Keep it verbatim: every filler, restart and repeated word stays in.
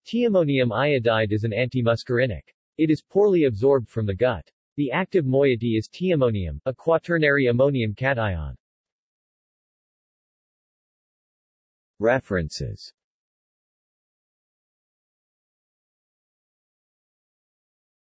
Tiemonium iodide is an antimuscarinic. It is poorly absorbed from the gut. The active moiety is tiemonium, a quaternary ammonium cation. References